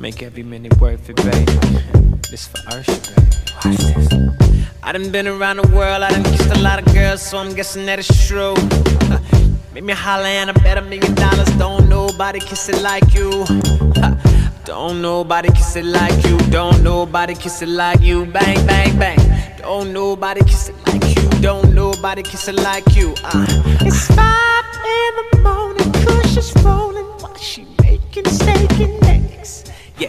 Make every minute worth it, baby. This for Usher, baby. Watch this. I done been around the world, I done kissed a lot of girls, so I'm guessing that it's true. Make me holler and I bet $1 million. Don't nobody kiss it like you. Don't nobody kiss it like you. Don't nobody kiss it like you. Bang, bang, bang. Don't nobody kiss it like you. Don't nobody kiss it like you. It's 5 in the morning, Kush is rolling while she making steak and eggs. Yeah.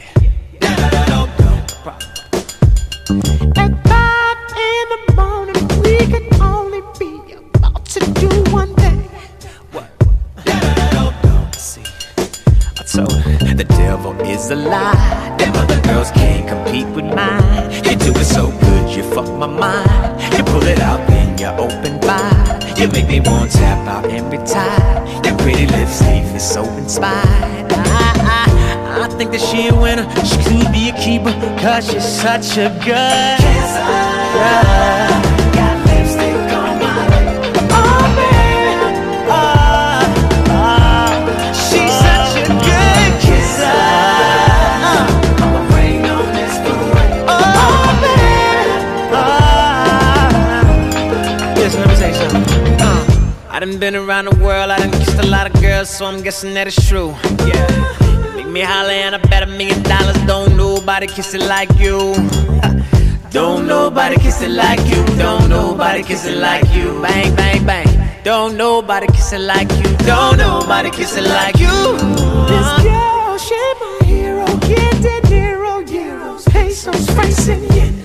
At 5 in the morning, we can only be about to do one thing. What? See, I told her the devil is a lie. Them other girls can't compete with mine. You do it so good, you fuck my mind. You pull it out, then you open wide. You make me want to tap out every time. Your pretty lips leave me so inspired. I think that she a winner. She could be a keeper, cause she's such a good kisser. Got lipstick on my lip. Oh baby, she's such a good kisser. I'ma rain on this parade. Oh baby, listen, let me say something. I done been around the world, I done kissed a lot of girls, so I'm guessing that it's true. Yeah. Me holler and I bet $1 million. Don't nobody kiss it like you. Don't nobody kiss it like you. Don't nobody kiss it like you. Bang, bang, bang. Don't nobody kiss it like you. Don't nobody kiss it like you. This girl, she my hero. Get De Niro, euros, pesos, francs, and yen.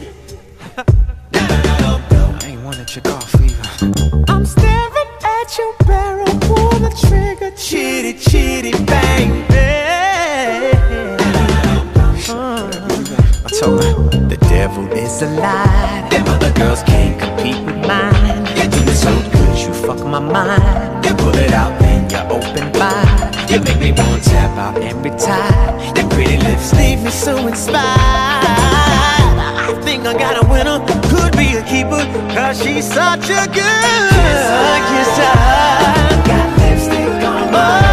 I ain't wanna check off either. I'm staring at your barrel, pull the trigger, chitty, chitty, bang, bang. I told her the devil is a lie. Them other girls can't compete with mine. You do it so good, you fuck my mind. You pull it out, then you open wide. You make me want to tap out every time. Your pretty lips leave me so inspired. I think I got a winner, could be a keeper, cause she's such a good kisser. Got lipstick on my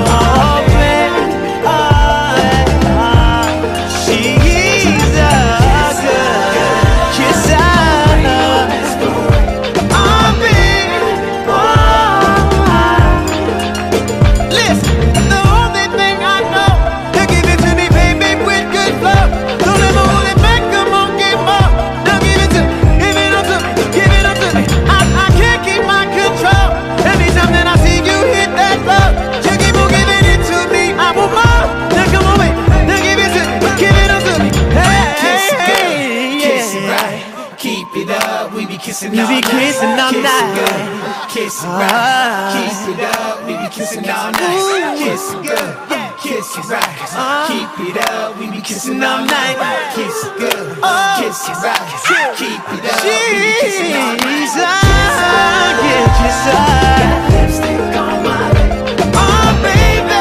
we be kissing all night. Kiss it right, keep it up. We be kissing all night. Kiss it good, kiss it right. Keep it up. We be kissing all night. Kiss it good, kiss it right. Keep it up. We be kissing all night. Kiss it. Got lipstick on my lip. Oh baby.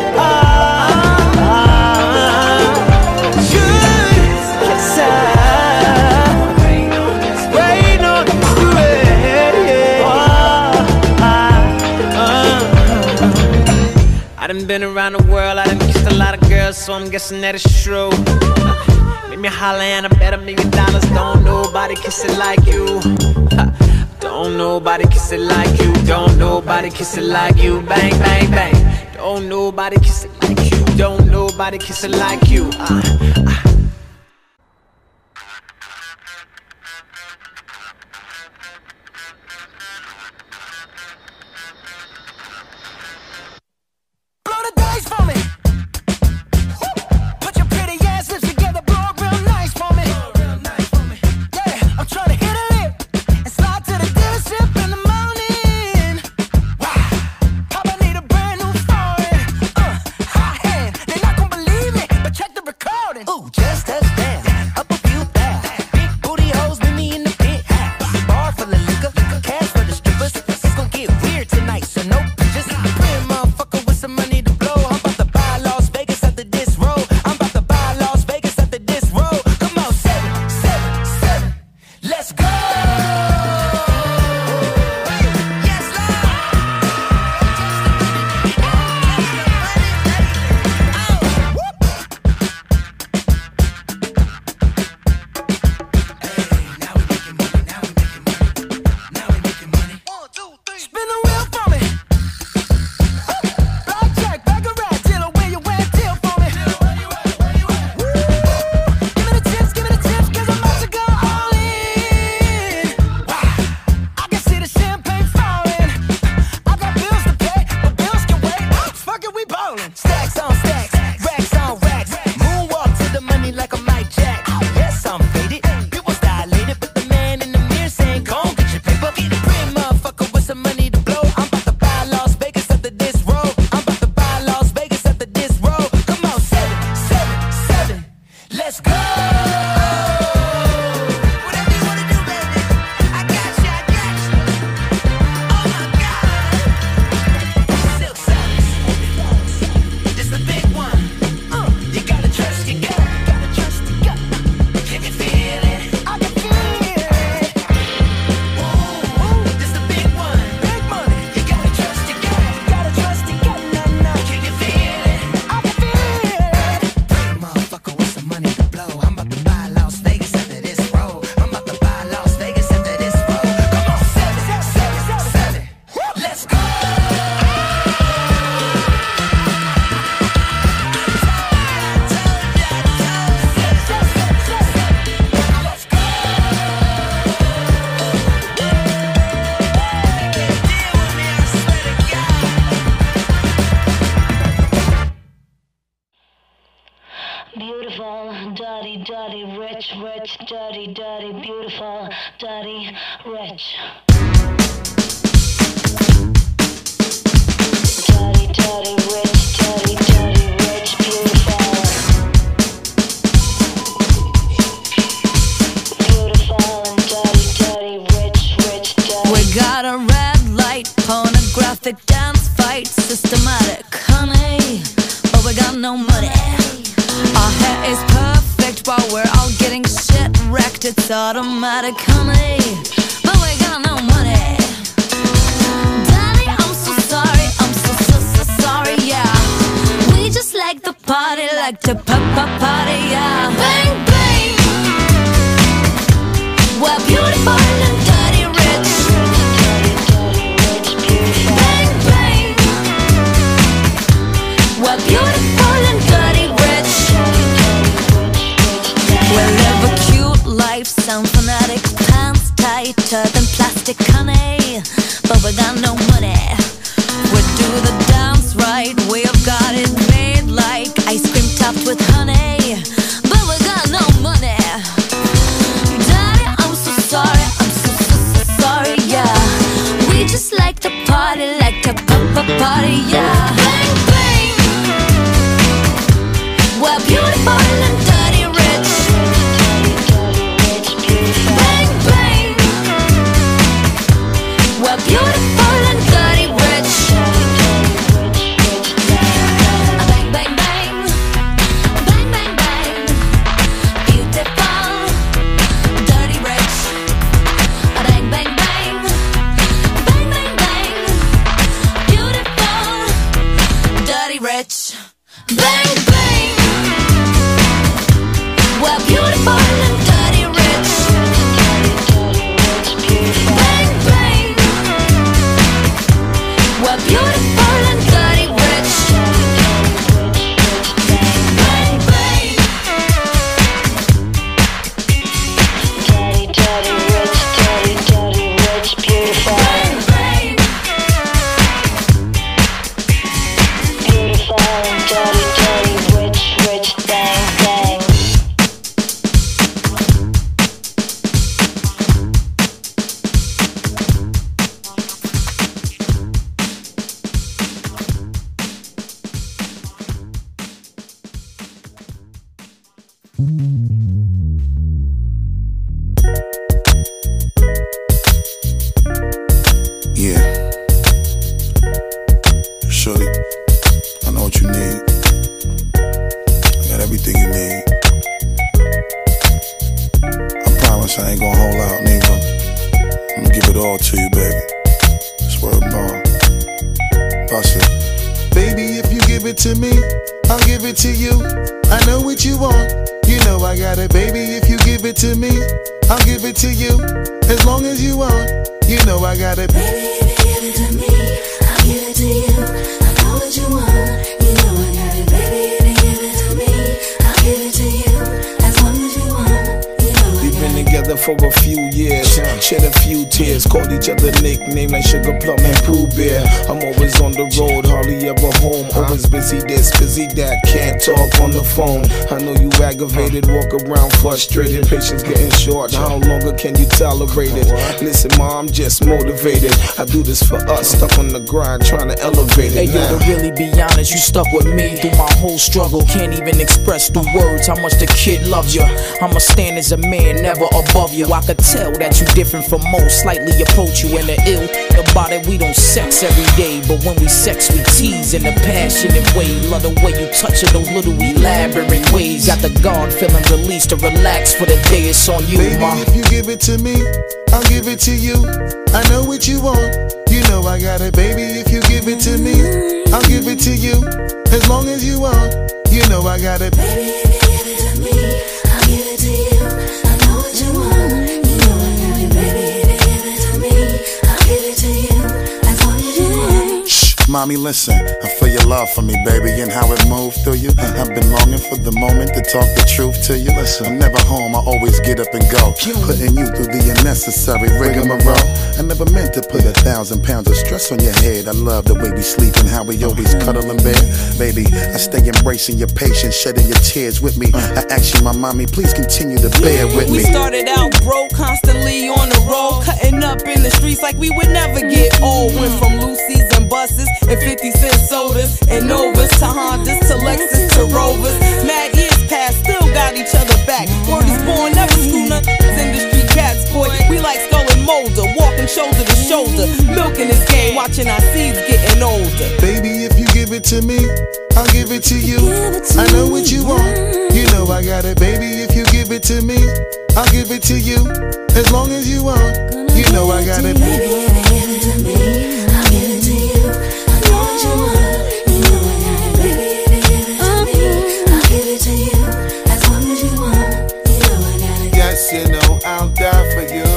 I done been around the world, I done kissed a lot of girls, so I'm guessing that it's true. Make me holler and I bet $1 million. Don't nobody kiss it like you. Don't nobody kiss it like you. Don't nobody kiss it like you. Bang, bang, bang. Don't nobody kiss it like you. Don't nobody kiss it like you. Ooh, rich, dirty, dirty, beautiful, dirty, rich. Dirty, dirty, rich, dirty, dirty, rich, beautiful. Beautiful and dirty, dirty, rich, rich, dirty. We got a red light, pornographic dance fight, systematic, honey, but we got no money. Our hair is perfect while we're all getting shit wrecked. It's automatic, honey, but we got no money. Daddy, I'm so sorry, I'm so sorry, yeah. We just like the party, like to party, yeah. Bang, bang. We're beautiful and dirty rich. Bang, bang. We're beautiful and dirty rich. We live a cute life, sound fanatic, pants tighter than plastic, honey, but we got no money. We do the dance right, we have got it made like ice cream topped with honey, but we got no money. Daddy, I'm so sorry, I'm so sorry, yeah. We just like to party, like to party, yeah. Bang, bang. We're beautiful and dirty rich. Bang, bang. We're beautiful and dirty rich. Bang, bang, bang. Bang, bang, bang. Beautiful, dirty rich. Bang, bang, bang. Bang, bang, bang. Beautiful, dirty rich. Bang, bang. We're beautiful and dirty rich. Bang, bang. We're beautiful and dirty rich. Bang, bang. Dirty, dirty, rich, dirty, dirty, rich, beautiful. Bang, bang. Beautiful and dirty, dirty, rich, rich, bang, bang. Yeah. Shorty, I know what you need. I got everything you need. I promise I ain't gonna hold out, nigga. I'm gonna give it all to you, baby. Swear to God. Bust it. Baby, if you give it to me, I'll give it to you. I know what you want. You know I got it, baby. If you give it to me, I'll give it to you. As long as you want, you know I got it. Baby, if you give it to me, I'll give it to you. I know what you want, you know I got it. Baby, if you give it to me, I'll give it to you. As long as you want, you know I We've got been it. together for a few years, shed a few tears, called each other nicknames like Sugar Plum and Pooh Bear. I'm always on the road, hardly ever home. Always busy this, busy that, can't talk on the phone. I know you aggravated, walk around frustrated, patience getting short. How longer can you tolerate it? Listen, ma, I'm just motivated. I do this for us, stuck on the grind, trying to elevate it. Hey yo, to really be honest, you stuck with me through my whole struggle. Can't even express through words how much the kid loves you. I'ma stand as a man, never above you. I could tell that you different from most, slightly approach you in the ill. About it, we don't sex every day, but when we sex, we tease in a passionate way. Love the way you touch it, those little elaborate ways. Got the guard feeling released to relax for the day. It's on you, Baby, ma. if you give it to me, I'll give it to you. I know what you want, you know I got it. Baby, if you give it to me, I'll give it to you. As long as you want, you know I got it. Baby, if you give it to me, I'll give it to you. I know what you want, you know I got it. Baby, if you give it to me, I'll give it to you. As long as you want. Shh, Mommy, listen, I feel your love for me, baby, and how it moved through you. I've been longing for the moment to talk the truth to you. Listen, I'm never home, I always get up and go, putting you through the unnecessary rigmarole. I never meant to put 1,000 pounds of stress on your head. I love the way we sleep and how we always cuddle in bed. Baby, I stay embracing your patience, shedding your tears with me. I ask you, my mommy, please continue to bear with me. We started out broke, constantly on the road, cutting up in the streets like we would never get old. Went from Lucy's and buses and 50-cent sodas and Novas to Hondas to Lexus to Rovers. Mad years past, still got each other back. Word is born, never school nothing. Industry cats, boy, we like Skull and Molder, walking shoulder to shoulder, milking this game, watching our seeds getting older. Baby, if you give it to me, I'll give it to you. I know what you want, you know I got it. Baby, if you give it to me, I'll give it to you. As long as you want, you know I got it. Baby, give it to me, I'll give it to you. I know what you want, you know I got it. Baby, give it to me, I'll give it to you. As long as you want, you know I got it. Yes, you know I'll die for you,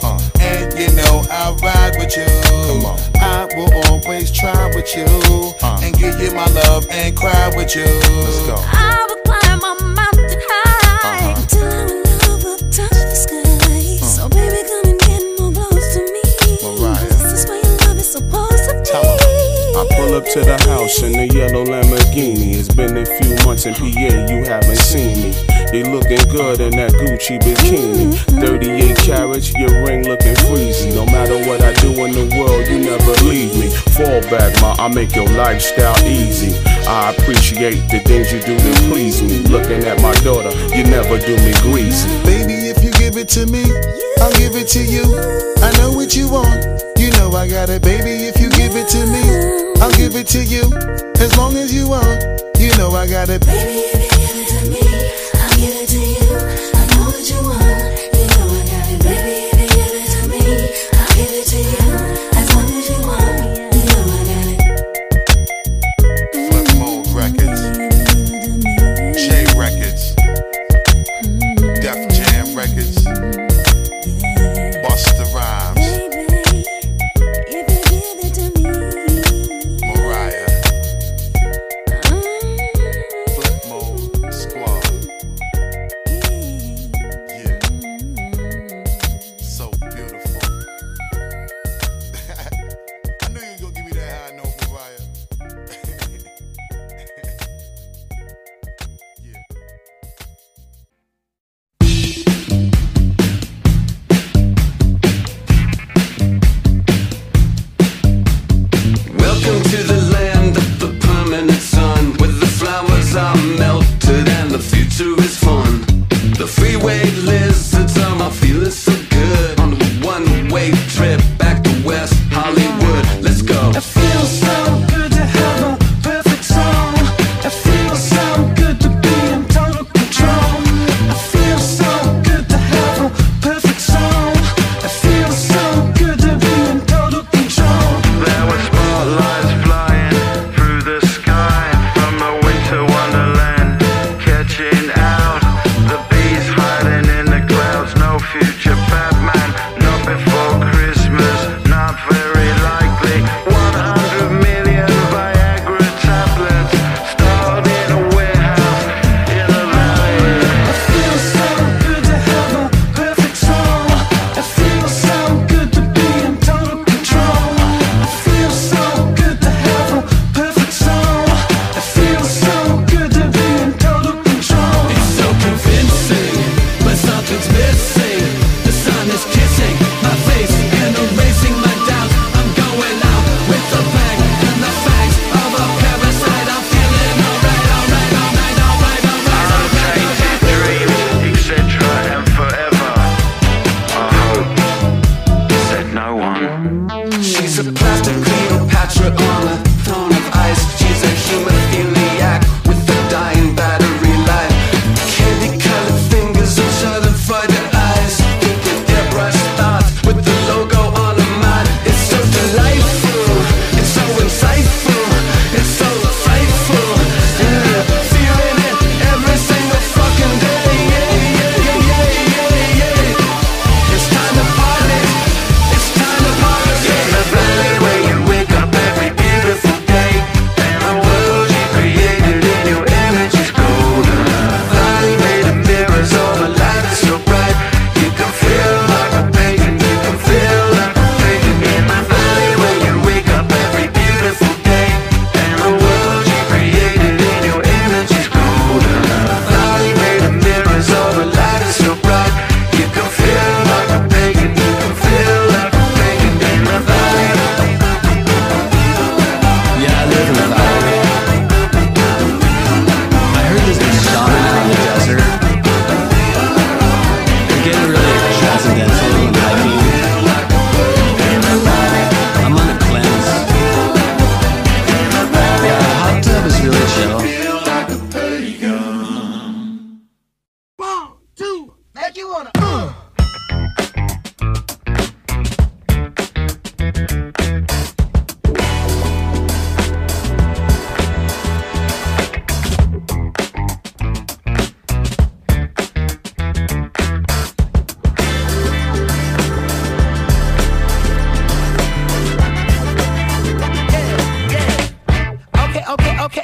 and you know I'll ride with you. Come on. I will always try with you, and give you my love and cry with you. Let's go. I will climb a mountain high until our love will touch the sky. So baby, come and get more close to me. This is where your love is supposed to be. I pull up to the house in the yellow Lamborghini. It's been a few months in PA, you haven't seen me. You looking good in that Gucci bikini. 38 carats, your ring looking freezy. No matter what I do in the world, you never leave me. Fall back, ma, I make your lifestyle easy. I appreciate the things you do to please me. Looking at my daughter, you never do me greasy. Baby, if you give it to me, I'll give it to you. I know what you want, you know I got it. Baby, if you give it to me, I'll give it to you. As long as you want, you know I got it. Baby, if you give it to me, I'll give it to you. I know what you want, you know I got it. Baby, if you give it to me, I'll give it to you. As long as you want, you know I got it. Flip Mode Records, J Records, Def Jam Records, Busta Rhymes, If you give it to me, Mariah, Flip Mode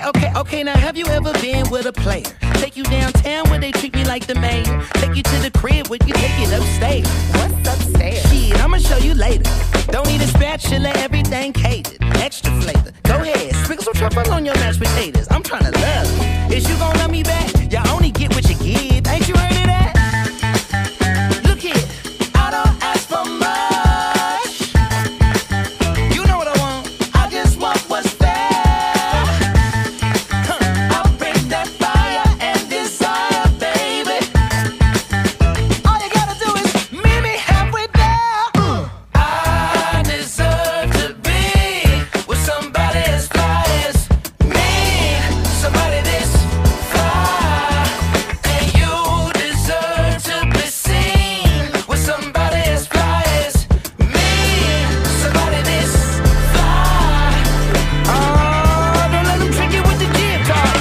Okay, now have you ever been with a player? Take you downtown where they treat me like the mayor. Take you to the crib where you take it upstairs. What's upstairs? Shit, I'ma show you later. Don't need a spatula, everything catered. Extra flavor. Go ahead, sprinkle some truffle on your mashed potatoes. I'm tryna love you. Is you gon' love me back? You only get what you give. Ain't you heard of that? Look here, I don't ask for much. You know what I want. I just want what's fair. I'll bring that fire and desire, baby. All you gotta do is meet me halfway there. I deserve to be with somebody as fly as me, somebody this fly. And you deserve to be seen with somebody as fly as me, somebody this fly. Oh, don't let them trick you with the jib talk.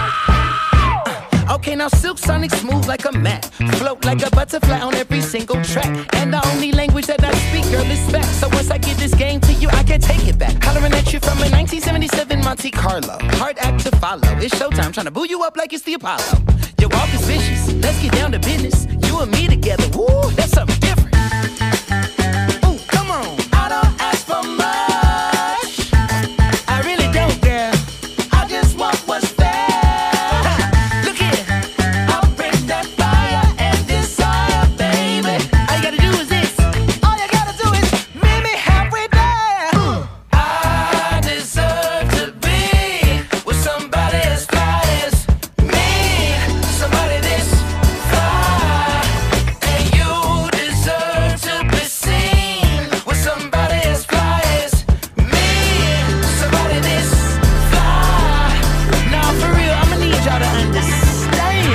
Okay, now Silk Sonic smooth like a mat, float like a butterfly on every single track. And the only language that I speak, girl, is back. So once I give this game to you, I can't take it back. Hollering at you from a 1977 Monte Carlo. Hard act to follow. It's showtime, trying to boo you up like it's the Apollo. Your walk is vicious. Let's get down to business. You and me together, woo, that's something different. Ooh, come on. I don't ask for much. I really don't, girl. I just want what's fair. Look here, I'll bring that fire and desire, baby. All you gotta do is this. All you gotta do is meet me halfway there. I deserve to be with somebody as fly as me, somebody this fly. And you deserve to be seen with somebody as fly as me, somebody this fly. Now for real, I'ma need y'all to understand.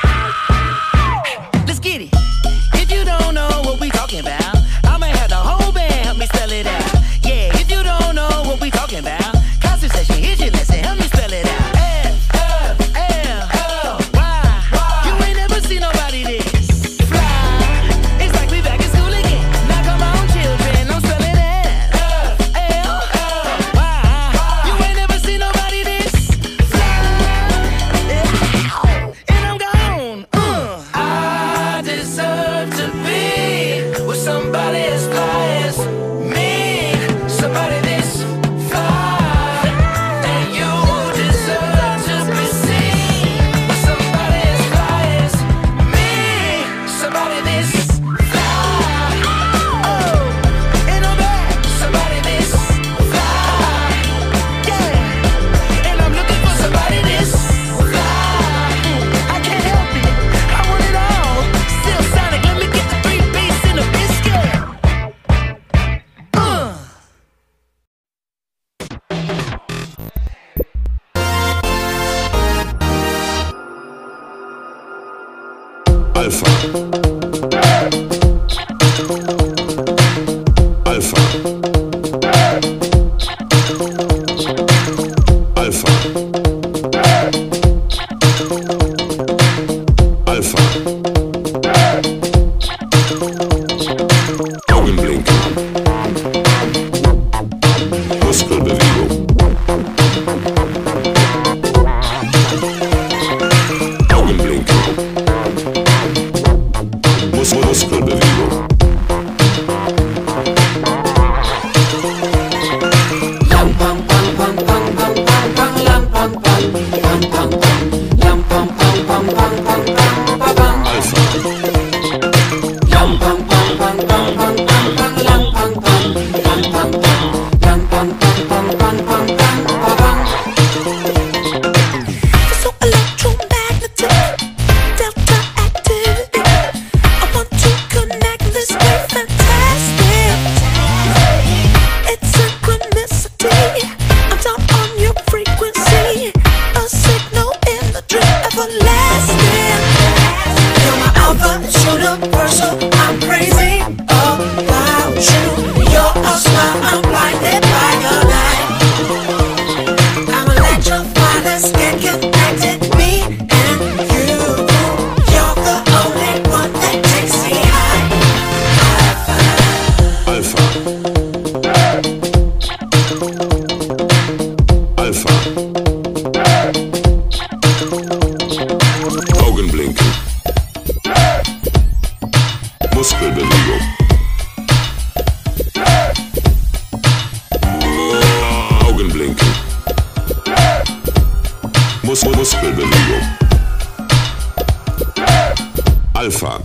Let's get it. If you don't know what we talking about, I'ma have the whole band help me spell it out. Yeah, if you don't know what we talking about, concert session, here's your lesson, help me spell it out. L-L-L-Y. You ain't never seen nobody this fly. It's like we back in school again. Now come on, children, I'm spelling it out. L-L-Y. You ain't never seen nobody this fly. And I'm gone. I deserve to be with somebody as fly as me, somebody this fly. And you deserve to be seen with somebody as fly as me, somebody this fly. Oh, and I'm back, somebody this fly. Yeah, and I'm looking for somebody this fly. I can't help it, I want it all. Still Sonic, let me get the 3 beats in a biscuit. Alpha. Alpha. Alpha. Alpha. Augenblinken. Muskelbewegung. Augenblinken. Você bebendo Alpha.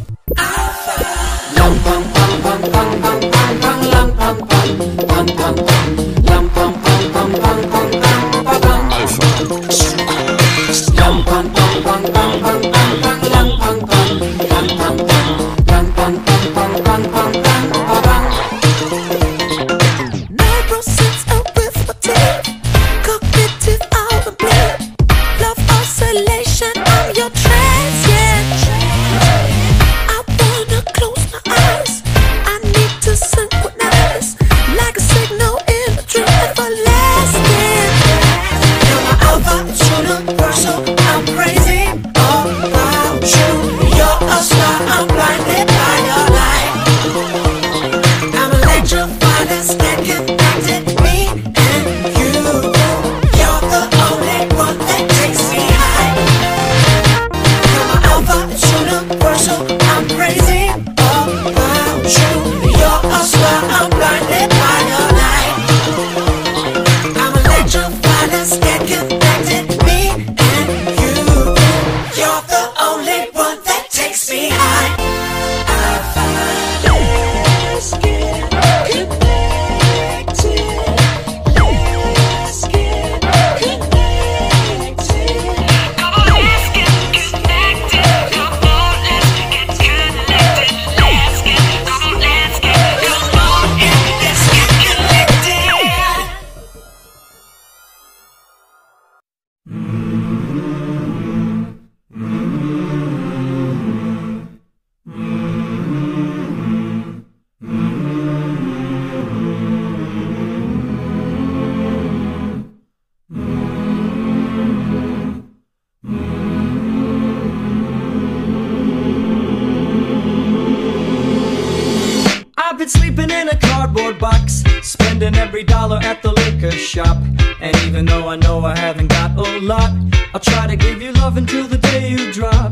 I've been sleeping in a cardboard box, spending every dollar at the liquor shop. And even though I know I haven't got a lot, I'll try to give you love until the day you drop.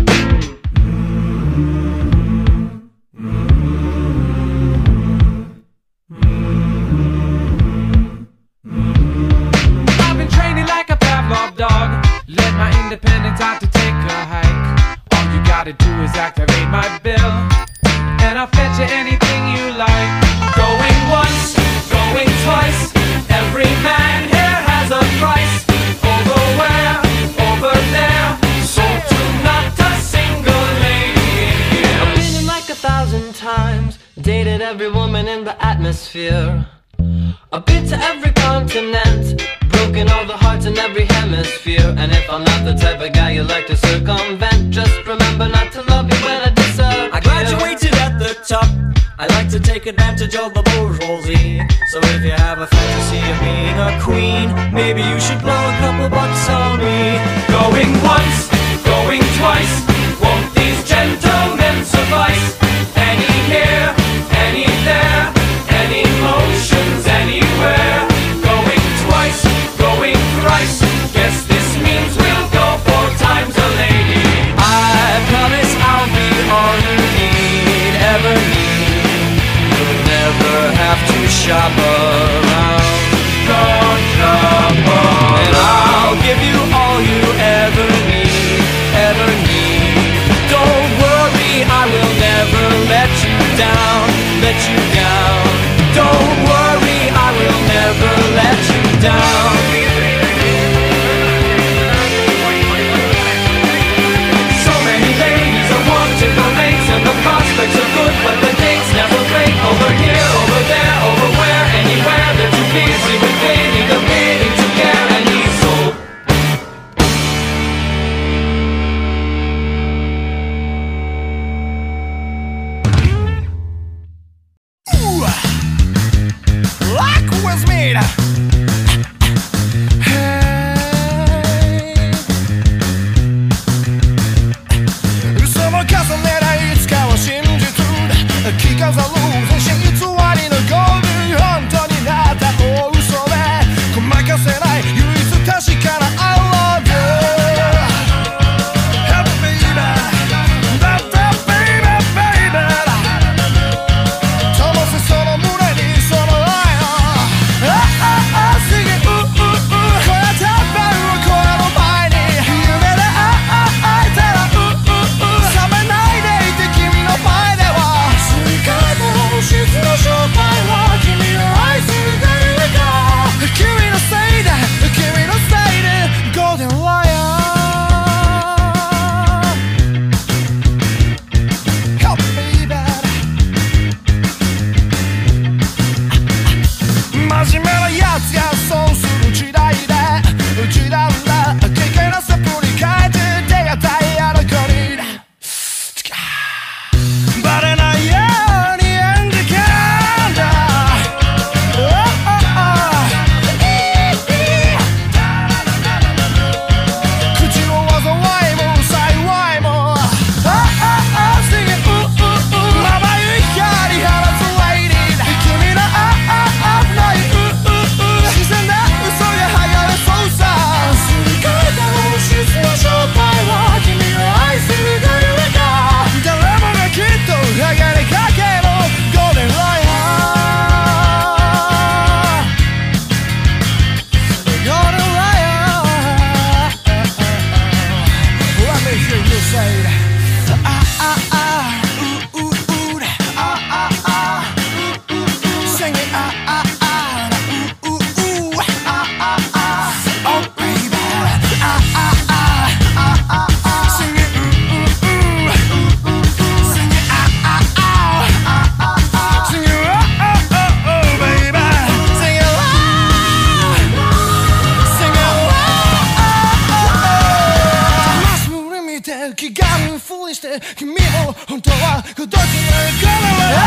I've been training like a Pavlov dog, let my independence out to take a hike. All you gotta do is activate my bill, and I'll fetch you anything you like. Going once, going twice, every man here has a price. Over where, over there, sold to not a single lady in here. I've been in like 1,000 times, dated every woman in the atmosphere. I've been to every continent, broken all the hearts in every hemisphere. And if I'm not the type of guy you like to circumvent, just remember not to love me when I deserve. I graduated at the top, I like to take advantage of the bourgeoisie. So if you have a fantasy of being a queen, maybe you should blow a couple bucks on me. Going once, going twice, won't these gentlemen suffice? Any here, any there, any motions anywhere. Going twice, going thrice, guess this means we'll go 4 times a lady. I promise I'll be all you need, ever need. You'll never have to shop around. Don't shop around. And I'll give you all you ever need. 気があるふりして君も本当は孤独なのかな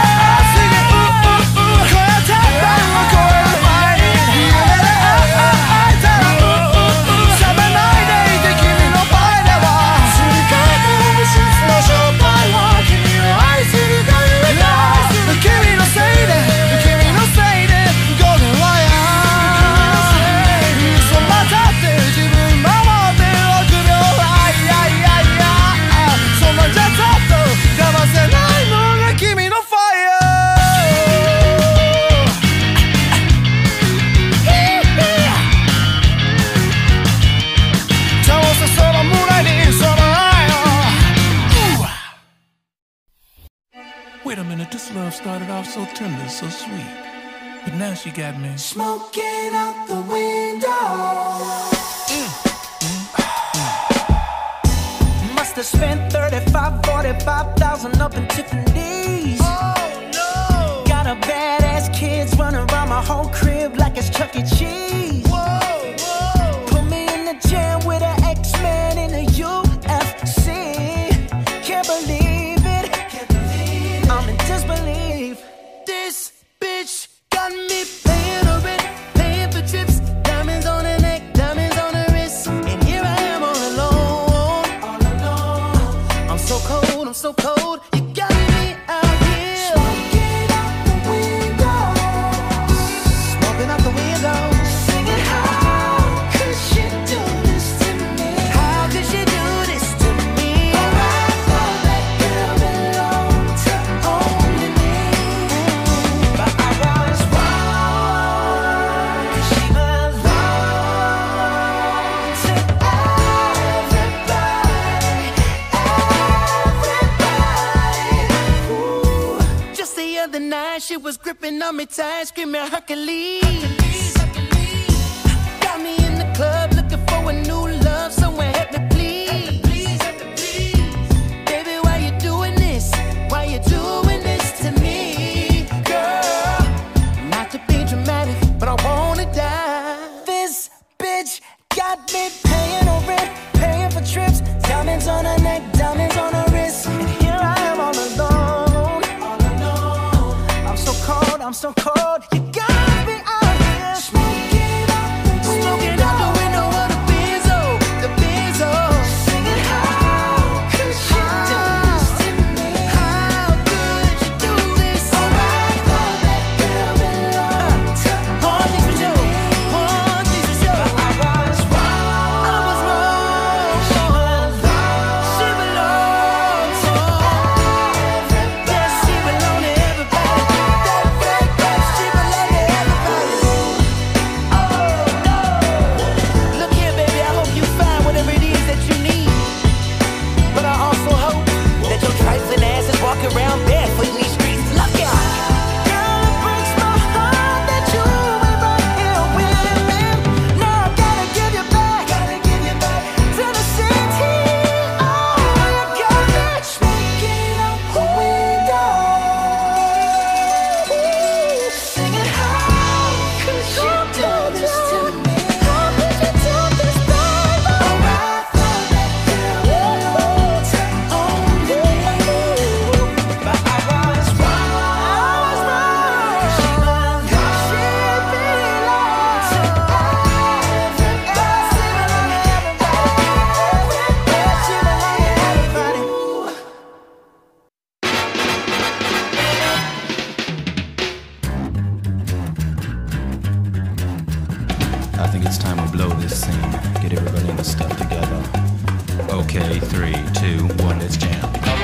超えたら超える前に夢で会えたら冷めないでいて君の前では世界の真実の正体は君を愛するというか君のせいでゴールはや嘘またって自分守って6秒そんなんじゃちょっと騙せないのが君のファイヤー倒せその胸にその愛を Wait a minute, this love started off so tender, so sweet. But now she got me smoking out the window. Must have spent 45,000 up in Tiffany's. Oh no! Got a badass kids running around my whole crib like it's Chuck E. Cheese. Whoa, whoa. Put me in the jam with an X-Men in the UFC. Can't believe it. I'm in disbelief. This bitch got me paying her rent, paying for trips, diamonds on her neck, diamonds on her wrist, and here I am all alone. I'm so cold, I'm so cold. You got me out here smoking out the window, Smoking out the window. singing how could she do this to me? How could she do this to me? Oh, I thought that girl belonged to only me, But I was wrong, 'cause she belonged to everybody. Ooh. just the other night, she was gripping on me tight, screaming Hercules. Got me in the club looking for a new love, someone help me please. Baby, why you doing this? Why you doing this to me, girl? Not to be dramatic, but I wanna die. This bitch got me paying her rent, paying for trips, diamonds on her neck, diamonds on her wrist, and here I am all alone. I'm so cold, I'm so cold. You got me out here Smoking out the smoking out the window of the Benzo, the Benzo. singing how could she do this to me? How could you do this? Oh, I thought that girl belonged to One thing's for sure, one thing's for sure. I was wrong. I was wrong. She belongs She belongs to everybody. yes, she belongs to everybody. She belongs to everybody. Look here, baby, I hope you find whatever it is that you need. But I also hope that your trifling ass is walking around barefoot in these streets. Look out! Girl, it breaks my heart that you ain't right here with me. Now I gotta give you back to the city. Oh, you got me Smoking out the window, singing how could she do this to me? How could you do this, baby? Oh, I thought that girl belonged to only me, But I was wrong. she belongs to I think it's time we blow this scene. Get everybody in the stuff together. Okay, 3, 2, 1, let's jam.